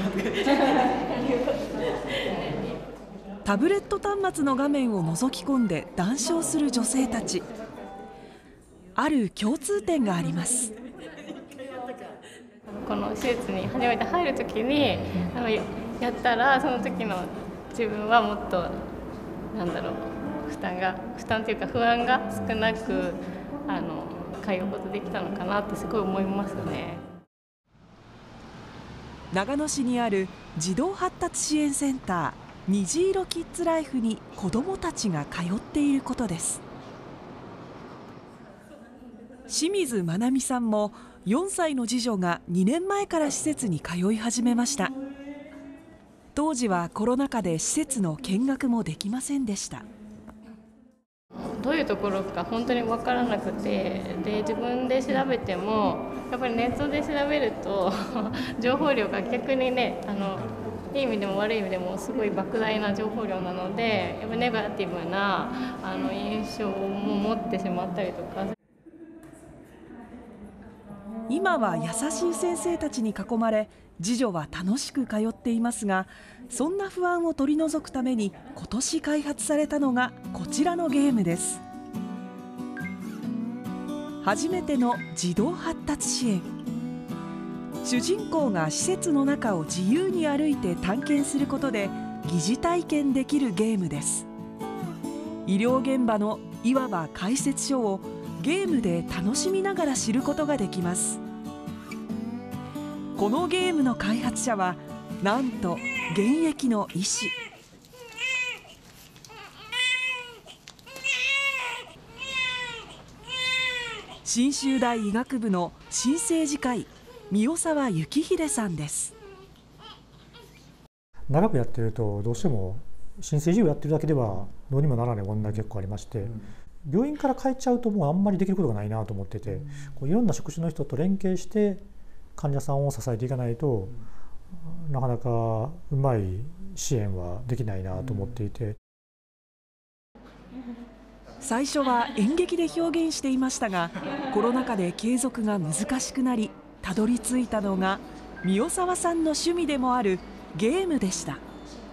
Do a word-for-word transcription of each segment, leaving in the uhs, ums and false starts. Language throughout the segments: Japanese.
タブレット端末の画面を覗き込んで談笑する女性たち。ある共通点があります。 この施設に初めて入るときにあのやったら、その時の自分はもっとなんだろう負担が負担というか不安が少なくあの通うことできたのかなってすごい思いますね。 長野市にある児童発達支援センターにじいろキッズライフに子どもたちが通っていることです。清水まなみさんもよんさいの次女がにねんまえから施設に通い始めました。当時はコロナ禍で施設の見学もできませんでした。 どういうところか本当に分からなくて、で自分で調べてもやっぱりネットで調べると情報量が逆にね、あのいい意味でも悪い意味でもすごい莫大な情報量なので、やっぱネガティブなあの印象も持ってしまったりとか。 今は優しい先生たちに囲まれ、次女は楽しく通っていますが、そんな不安を取り除くために今年開発されたのがこちらのゲームです。初めての児童発達支援。主人公が施設の中を自由に歩いて探検することで疑似体験できるゲームです。医療現場のいわば解説書をゲームで楽しみながら知ることができます。このゲームの開発者はなんと現役の医師。信州大医学部の新生児科医三代沢幸秀さんです。 長くやってるとどうしても新生児をやってるだけではどうにもならない問題が結構ありまして、うん、病院から帰っちゃうともうあんまりできることがないなと思ってて、うん、こういろんな職種の人と連携して患者さんを支えていかないと、うん、なかなかうまい支援はできないなと思っていて、うん、 最初は演劇で表現していましたが、コロナ禍で継続が難しくなり、たどり着いたのが三代沢さんの趣味でもあるゲームでした。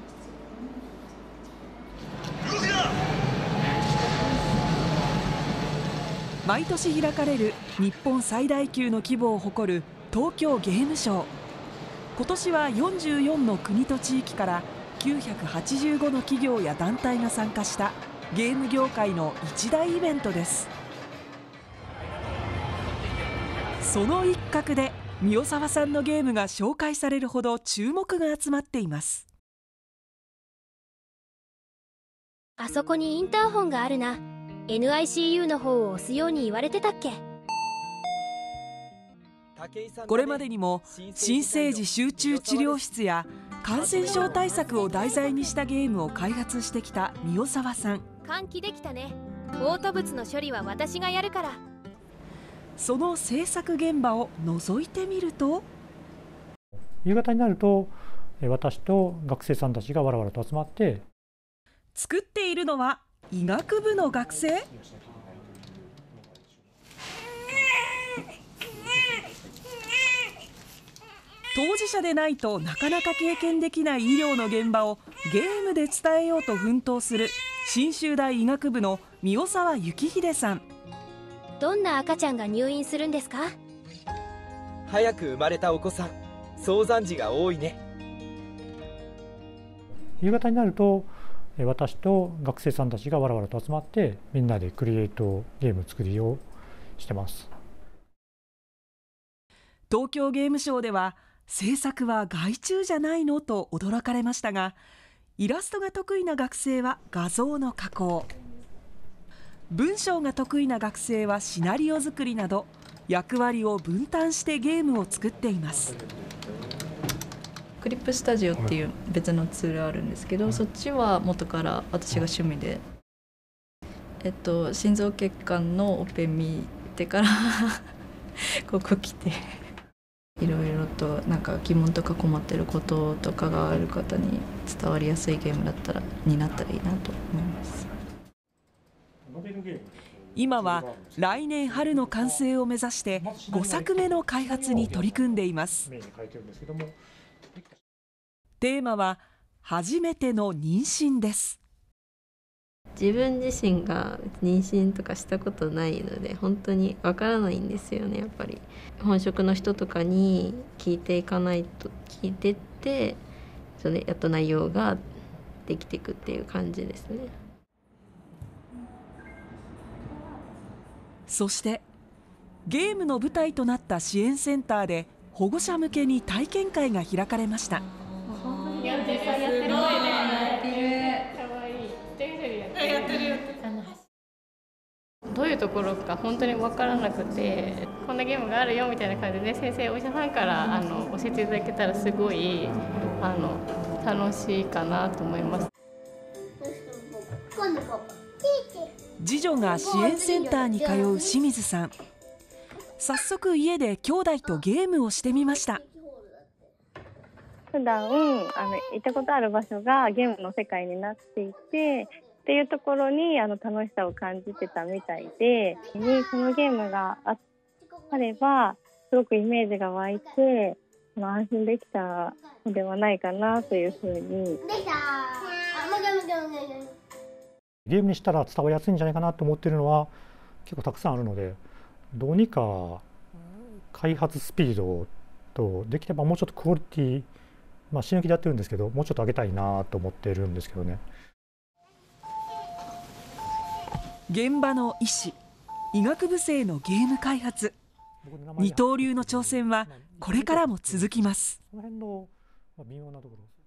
毎年開かれる日本最大級の規模を誇る東京ゲームショー。今年はよんじゅうよんの国と地域からきゅうひゃくはちじゅうごの企業や団体が参加したゲーム業界の一大イベントです。その一角で三代沢さんのゲームが紹介されるほど注目が集まっています。 あそこにインターホンがあるな。 エヌアイシーユー の方を押すように言われてたっけ。 これまでにも新生児集中治療室や感染症対策を題材にしたゲームを開発してきた三代沢さん。 換気できたね。嘔吐物の処理は私がやるから。 その制作現場を覗いてみると、 夕方になると私と学生さんたちがわらわらと集まって、 作っているのは医学部の学生。当事者でないとなかなか経験できない医療の現場をゲームで伝えようと奮闘する信州大医学部の三代沢幸秀さん。 どんな赤ちゃんが入院するんですか？ 早く生まれたお子さん、早産児が多いね。 夕方になると私と学生さんたちがわらわらと集まってみんなでクリエイトゲーム作りをしてます。 東京ゲームショウでは制作は外注じゃないのと驚かれましたが、イラストが得意な学生は画像の加工、文章が得意な学生はシナリオ作りなど役割を分担してゲームを作っています。 クリップスタジオっていう別のツールあるんですけど、そっちは元から私が趣味で、えっと、心臓血管のオペ見てからここ来ていろいろとなんか疑問とか困ってることとかがある方に伝わりやすいゲームだったらになったらいいなと思います。 今は来年春の完成を目指してごさくめの開発に取り組んでいます。 テーマは初めての妊娠です。 自分自身が妊娠とかしたことないので本当にわからないんですよね。やっぱり本職の人とかに聞いていかないと、聞いてってそれやっと内容ができていくっていう感じですね。 そしてゲームの舞台となった支援センターで保護者向けに体験会が開かれました。 やってるやってるやってる。可愛い。やってるやってる。どういうところか本当に分からなくて、こんなゲームがあるよみたいな感じで、先生お医者さんからあの教えていただけたらすごいあの楽しいかなと思います。 次女が支援センターに通う清水さん。早速家で兄弟とゲームをしてみました。 普段あの行ったことある場所がゲームの世界になっていてっていうところにあの楽しさを感じてたみたいで、にそのゲームがあればすごくイメージが湧いて安心できたのではないかなというふうに。 ゲームにしたら伝わりやすいんじゃないかなと思っているのは結構たくさんあるので、どうにか開発スピードとできればもうちょっとクオリティ、まあ死ぬ気でやってるんですけど、もうちょっと上げたいなと思っているんですけどね。 現場の医師、医学部生のゲーム開発、二刀流の挑戦はこれからも続きます。 その辺の微妙なところ